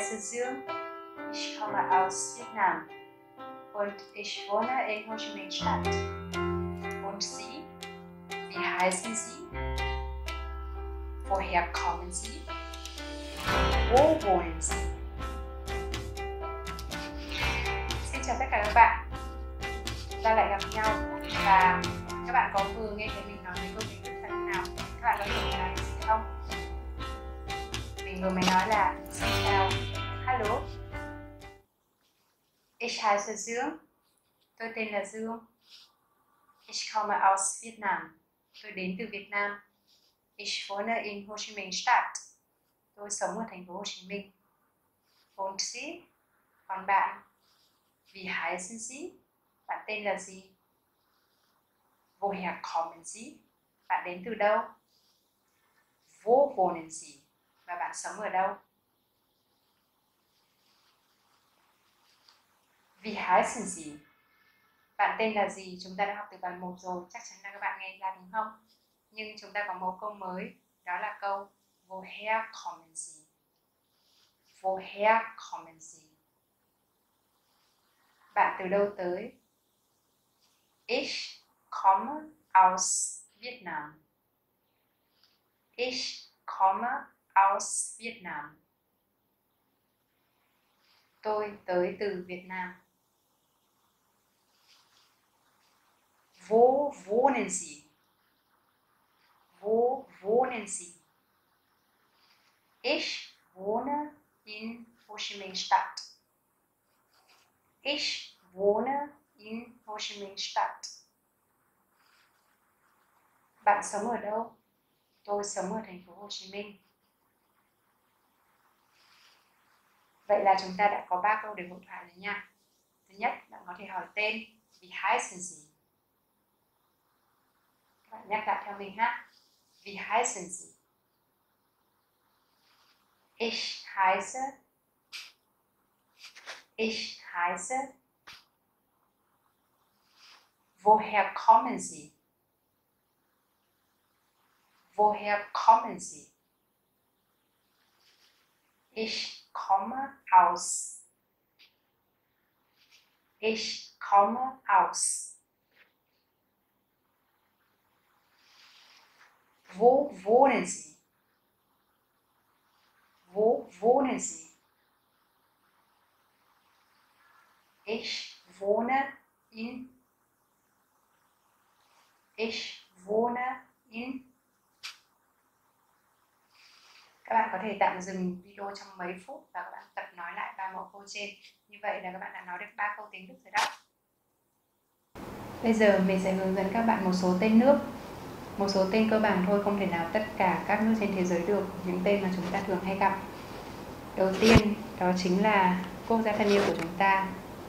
heiße Dương. Ich komme aus Vietnam und ich wohne in Ho Chi Minh Stadt. Und Sie? Wie heißen Sie? Woher kommen Sie? Wo wohnen Sie? Xin chào tất cả các bạn. Chúng ta lại gặp nhau và các bạn có vừa nghe thấy mình nói mấy câu tiếng Đức phần nào? Các bạn có hiểu là gì không? Mình vừa mới nói là xin chào, hello. Ich heiße Dương. Tôi tên là Dương. Ich komme aus Vietnam. Tôi đến từ Việt Nam. Ich wohne in Ho Chi Minh Stadt. Tôi sống ở thành phố Hồ Chí Minh. Und Sie? Còn bạn? Wie heißen Sie? Bạn tên là gì? Woher kommen Sie? Bạn đến từ đâu? Wo wohnen Sie? Và bạn sống ở đâu? Wie heißen Sie? Bạn tên là gì? Chúng ta đã học từ bài 1 rồi, chắc chắn là các bạn nghe ra đúng không? Nhưng chúng ta có một câu mới, đó là câu Woher kommen Sie? Woher kommen Sie? Bạn từ đâu tới? Ich komme aus Vietnam. Ich komme aus Vietnam. Tôi tới từ Việt Nam. Wo wohnen Sie? Wo wohnen Sie? Ich wohne in Ho Chi Minh Stadt. Ich wohne in Ho Chi Minh Stadt. Bạn sống ở đâu? Tôi sống ở thành phố Hồ Chí Minh. Vậy là chúng ta đã có 3 câu để hội thoại rồi nha. Thứ nhất, bạn có thể hỏi tên. Wie heißen Sie? Các bạn nhắc lại theo mình ha. Wie heißen Sie? Ich heiße. Ich heiße. Woher kommen Sie? Woher kommen Sie? Ich komme aus. Ich komme aus. Wo wohnen Sie? Wo wohnen Sie? Ich wohne in. Ich wohne in. Các bạn có thể tạm dừng video trong mấy phút và các bạn tập nói lại 3 mẫu câu trên. Như vậy là các bạn đã nói được 3 câu tiếng Đức rồi đó. Bây giờ mình sẽ hướng dẫn các bạn một số tên nước. Một số tên cơ bản thôi, không thể nào tất cả các nước trên thế giới được. Những tên mà chúng ta thường hay gặp. Đầu tiên đó chính là quốc gia thân yêu của chúng ta,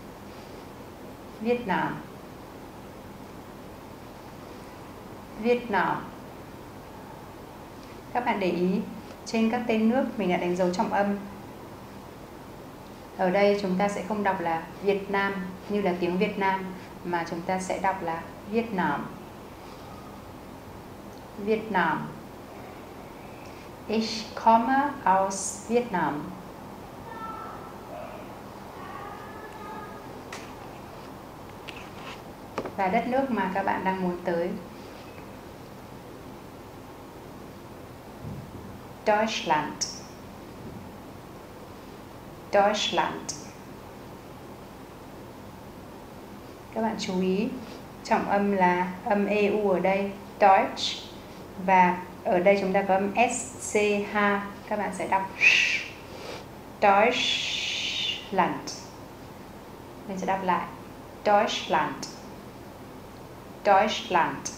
Việt Nam. Việt Nam. Các bạn để ý trên các tên nước mình đã đánh dấu trọng âm. Ở đây chúng ta sẽ không đọc là Việt Nam như là tiếng Việt Nam, mà chúng ta sẽ đọc là Việt Nam. Việt Nam. Ich komme aus Vietnam. Và đất nước mà các bạn đang muốn tới, Deutschland. Deutschland. Các bạn chú ý trọng âm là âm EU ở đây, Deutsch, và ở đây chúng ta có âm SCH, các bạn sẽ đọc Deutschland. Mình sẽ đọc lại Deutschland. Deutschland.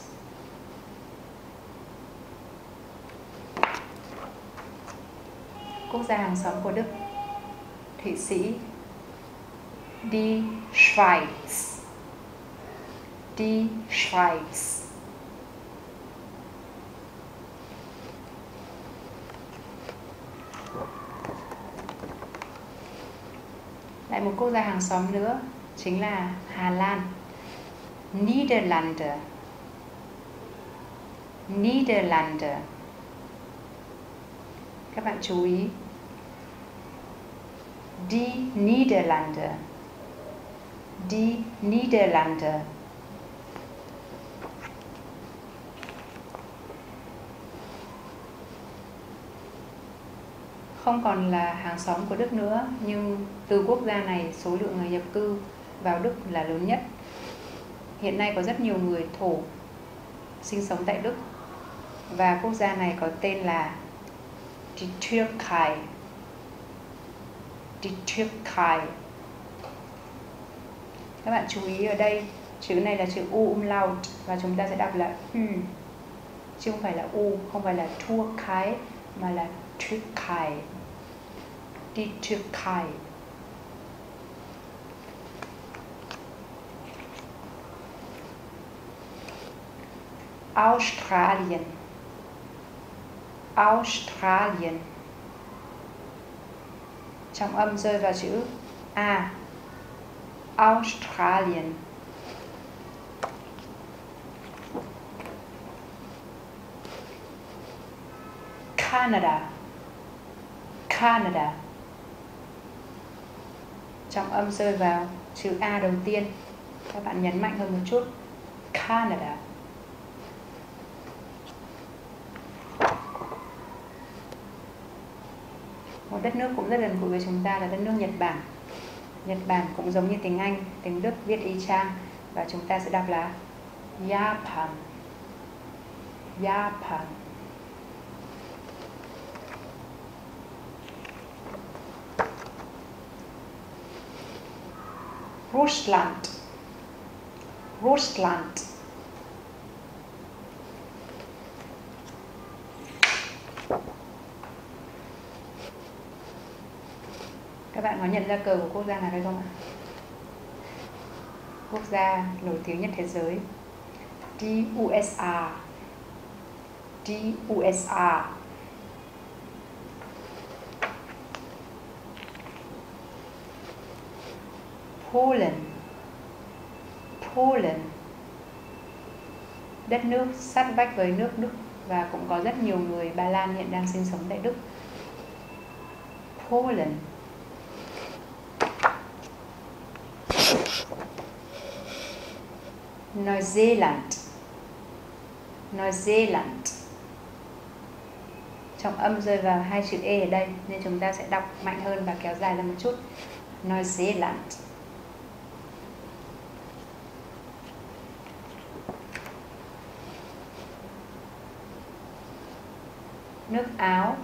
Quốc gia hàng xóm của Đức, Thụy Sĩ, Die Schweiz. Die Schweiz. Lại một quốc gia hàng xóm nữa chính là Hà Lan, Niederlande. Niederlande. Các bạn chú ý Die Niederlande. Die Niederlande. Không còn là hàng xóm của Đức nữa, nhưng từ quốc gia này số lượng người nhập cư vào Đức là lớn nhất. Hiện nay có rất nhiều người Thổ sinh sống tại Đức và quốc gia này có tên là Die Türkei. Die Türkei. Các bạn chú ý ở đây, chữ này là chữ U umlaut và chúng ta sẽ đọc là U, chứ không phải là U, không phải là Türkei mà là Türkei. Die Türkei. Australien. Australien. Trọng âm rơi vào chữ A. Australien. Canada. Canada. Trọng âm rơi vào chữ A đầu tiên. Các bạn nhấn mạnh hơn một chút. Canada. Một đất nước cũng rất gần gũi với chúng ta là đất nước Nhật Bản. Nhật Bản cũng giống như tiếng Anh, tiếng Đức viết y chang và chúng ta sẽ đọc là Japan. Japan. Russland. Russland. Các bạn có nhận ra cờ của quốc gia nào hay không ạ? Quốc gia nổi tiếng nhất thế giới. Die USA. Die USA. Poland. Poland. Đất nước sát vách với nước Đức và cũng có rất nhiều người Ba Lan hiện đang sinh sống tại Đức. Poland. New Zealand. New Zealand. Trọng âm rơi vào hai chữ E ở đây nên chúng ta sẽ đọc mạnh hơn và kéo dài ra một chút. New Zealand. Nước Áo,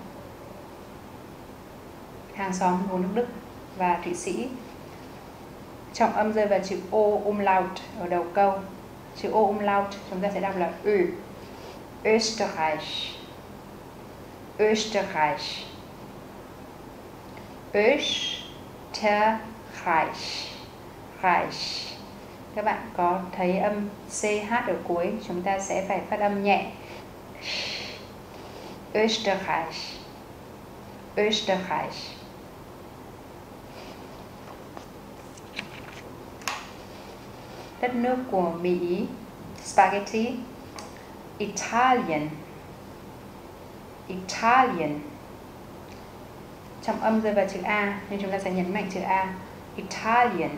hàng xóm của nước Đức và Thụy Sĩ. Trọng âm rơi vào chữ O umlaut ở đầu câu. Chữ O umlaut chúng ta sẽ đọc là Ö. Österreich. Österreich. Österreich. Reich. Các bạn có thấy âm CH ở cuối, chúng ta sẽ phải phát âm nhẹ. Österreich. Österreich. Đất nước của Mỹ, spaghetti. Italien. Italien. Trọng âm rơi vào chữ A nên chúng ta sẽ nhấn mạnh chữ A. Italien.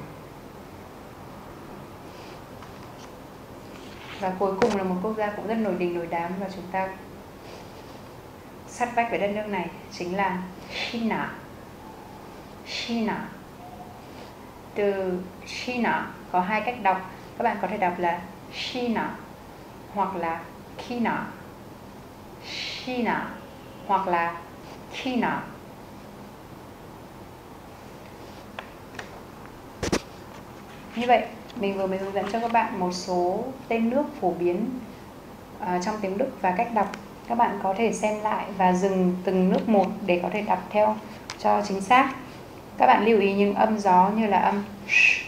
Và cuối cùng là một quốc gia cũng rất nổi đình nổi đám và chúng ta sát vách với đất nước này chính là China. China. Từ China có hai cách đọc. Các bạn có thể đọc là China hoặc là Kina. China hoặc là Kina. Như vậy, mình vừa mới hướng dẫn cho các bạn một số tên nước phổ biến trong tiếng Đức và cách đọc. Các bạn có thể xem lại và dừng từng nước một để có thể đọc theo cho chính xác. Các bạn lưu ý những âm gió như là âm sh,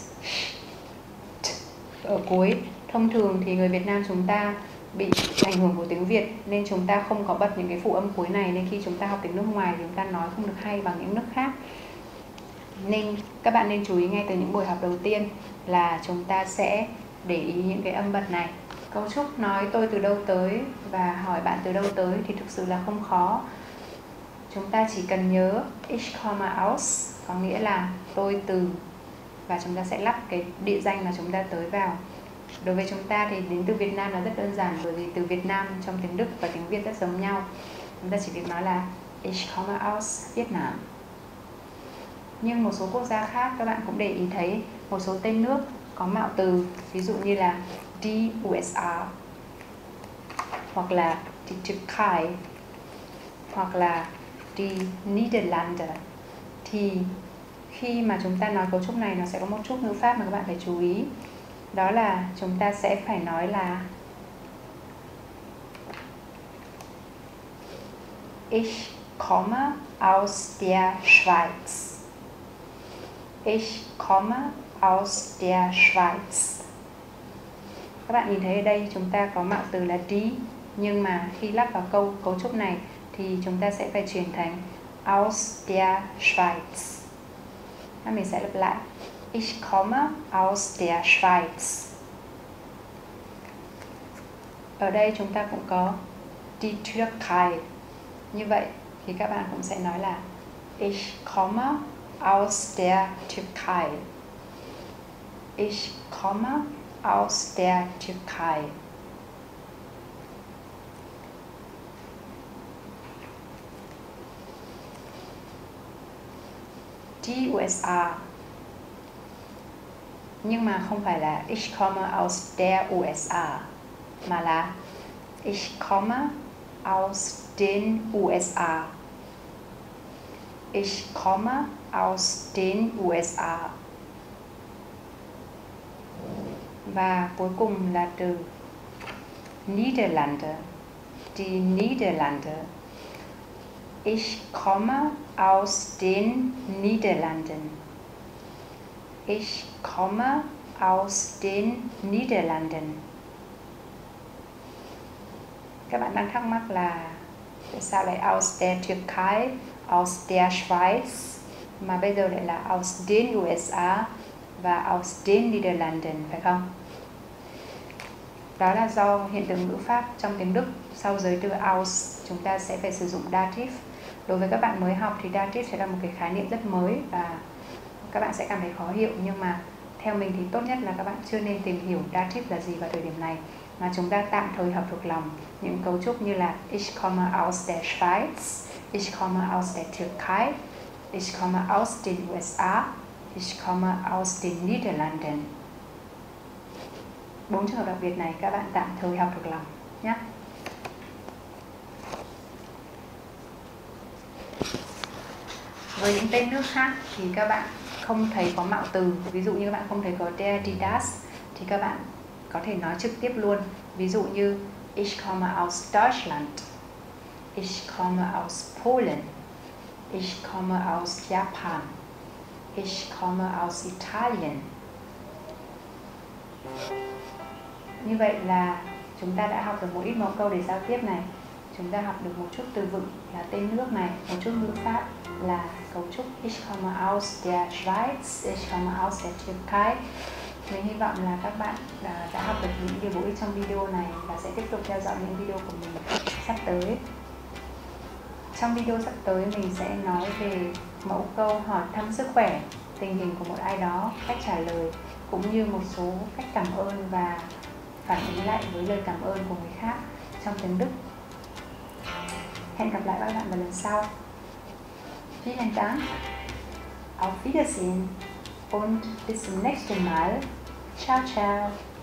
t ở cuối. Thông thường thì người Việt Nam chúng ta bị ảnh hưởng của tiếng Việt nên chúng ta không có bật những cái phụ âm cuối này, nên khi chúng ta học tiếng nước ngoài thì chúng ta nói không được hay bằng những nước khác. Nên các bạn nên chú ý ngay từ những buổi học đầu tiên là chúng ta sẽ để ý những cái âm bật này. Cấu trúc nói tôi từ đâu tới và hỏi bạn từ đâu tới thì thực sự là không khó. Chúng ta chỉ cần nhớ ich komme aus có nghĩa là tôi từ, và chúng ta sẽ lắp cái địa danh mà chúng ta tới vào. Đối với chúng ta thì đến từ Việt Nam là rất đơn giản, bởi vì từ Việt Nam trong tiếng Đức và tiếng Việt rất giống nhau. Chúng ta chỉ việc nói là Ich komme aus Vietnam. Nhưng một số quốc gia khác các bạn cũng để ý thấy một số tên nước có mạo từ, ví dụ như là die USA, hoặc là die Türkei, hoặc là die Niederlande. Thì khi mà chúng ta nói cấu trúc này, nó sẽ có một chút ngữ pháp mà các bạn phải chú ý. Đó là chúng ta sẽ phải nói là Ich komme aus der Schweiz. Ich komme aus der Schweiz. Các bạn nhìn thấy ở đây chúng ta có mạo từ là die, nhưng mà khi lắp vào cấu trúc này thì chúng ta sẽ phải chuyển thành aus der Schweiz. Mình sẽ lặp lại Ich komme aus der Schweiz. Ở đây chúng ta cũng có die Türkei. Như vậy thì các bạn cũng sẽ nói là Ich komme aus der Türkei. Ich komme aus der Türkei. Die USA. Nhưng mà không phải là Ich komme aus der USA, mà là Ich komme aus den USA. Ich komme aus den USA. Và cuối cùng là từ Niederlande. Die Niederlande. Ich komme aus den Niederlanden. Ich komme aus den Niederlanden. Các bạn đang thắc mắc là tại sao lại aus der Türkei, aus der Schweiz mà bây giờ lại là aus den USA và aus den Niederlanden, phải không? Đó là do hiện tượng ngữ pháp trong tiếng Đức sau giới từ aus chúng ta sẽ phải sử dụng dative. Đối với các bạn mới học thì dative sẽ là một cái khái niệm rất mới và các bạn sẽ cảm thấy khó hiểu, nhưng mà theo mình thì tốt nhất là các bạn chưa nên tìm hiểu dative là gì vào thời điểm này, mà chúng ta tạm thời học thuộc lòng những cấu trúc như là Ich komme aus der Schweiz, Ich komme aus der Türkei, Ich komme aus den USA, Ich komme aus den Niederlanden. 4 trường hợp đặc biệt này các bạn tạm thời học thuộc lòng nhé. Với những tên nước khác thì các bạn không thấy có mạo từ, ví dụ như các bạn không thấy có der, die, das, thì các bạn có thể nói trực tiếp luôn. Ví dụ như Ich komme aus Deutschland, Ich komme aus Polen, Ich komme aus Japan, Ich komme aus Italien. Như vậy là chúng ta đã học được một ít mẫu câu để giao tiếp này. Chúng ta học được một chút từ vựng là tên nước này, một chút ngữ pháp là cấu trúc Ich komme aus der Schweiz, Ich komme aus der Türkei. Mình hy vọng là các bạn đã học được những điều bổ ích trong video này và sẽ tiếp tục theo dõi những video của mình sắp tới. Trong video sắp tới mình sẽ nói về mẫu câu hỏi thăm sức khỏe, tình hình của một ai đó, cách trả lời, cũng như một số cách cảm ơn và phản ứng lại với lời cảm ơn của người khác trong tiếng Đức. Hẹn gặp lại các bạn vào lần sau. Vielen Dank, auf Wiedersehen und bis zum nächsten Mal. Ciao, ciao.